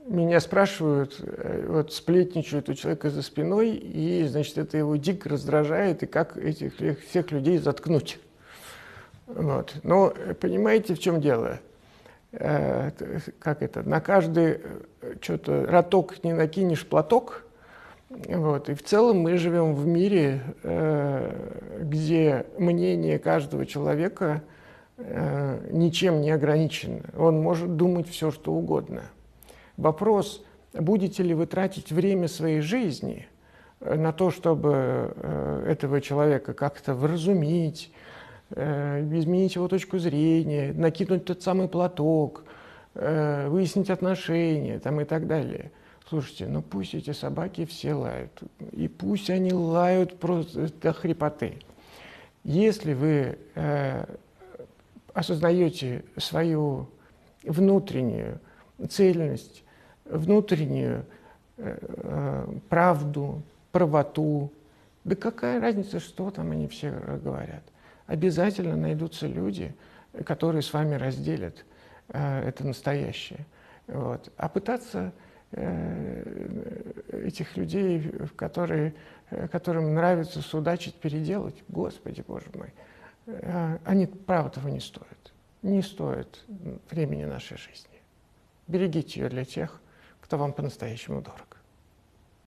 Меня спрашивают, вот сплетничают у человека за спиной, и, значит, это его дико раздражает, и как этих всех людей заткнуть. Вот. Но понимаете, в чем дело? Как это? На каждый что-то роток не накинешь платок. Вот. И в целом мы живем в мире, где мнение каждого человека ничем не ограничено. Он может думать все, что угодно. Вопрос, будете ли вы тратить время своей жизни на то, чтобы этого человека как-то вразумить, изменить его точку зрения, накинуть тот самый платок, выяснить отношения там, и так далее. Слушайте, ну пусть эти собаки все лают, и пусть они лают просто до хрипоты. Если вы осознаете свою внутреннюю цельность, внутреннюю правду, правоту, да какая разница, что там они все говорят. Обязательно найдутся люди, которые с вами разделят это настоящее. Вот. А пытаться этих людей, которым нравится судачить, переделать, Господи, Боже мой, они, право, того не стоят. Не стоят времени нашей жизни. Берегите ее для тех, кто вам по-настоящему дорог.